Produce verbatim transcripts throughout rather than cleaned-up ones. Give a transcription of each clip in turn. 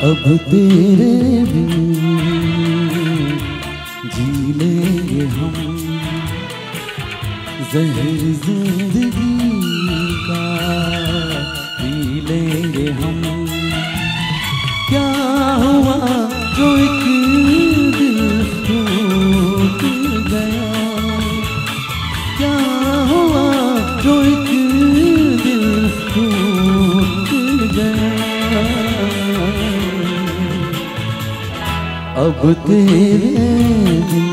अब तेरे बिन जी लेंगे हम, जहर जिंदगी का पी लेंगे हम। क्या हुआ जो एक दिल टूट गया, क्या हुआ जो एक दिल टूट गया। अब तेरे बिन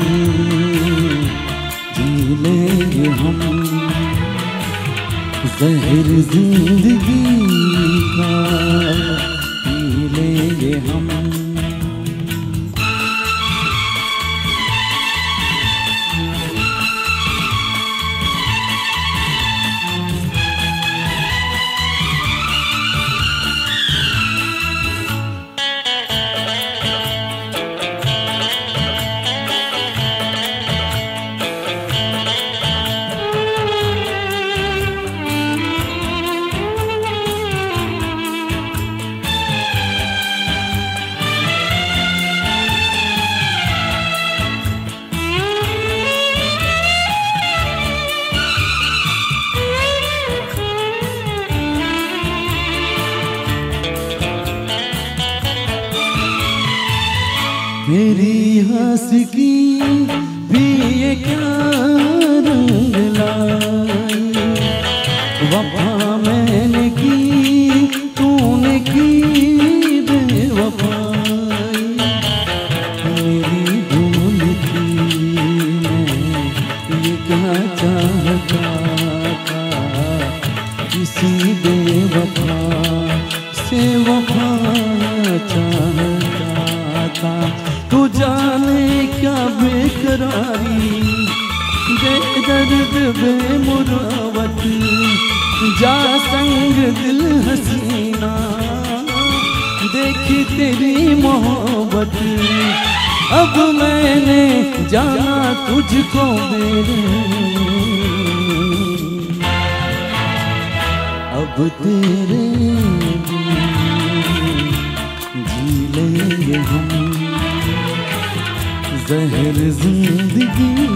जी लेंगे हम, जहर जिंदगी का पी लेंगे हम। मेरी हंसकी भी ये क्या रंग लाई, वफा मैंने की तूने की बेवफाई। मेरी भूल थी मैं ये क्या चाहता था, किसी बेवफा से वफा चाहता था। तू जाने क्या बेकरारी, बेदर्द बेमुरावत, जा संग दिल हसीना, देखी तेरी मोहब्बत। अब मैंने जाना तुझको मेरे, अब तेरे जी लेंगे हम, जहर जिंदगी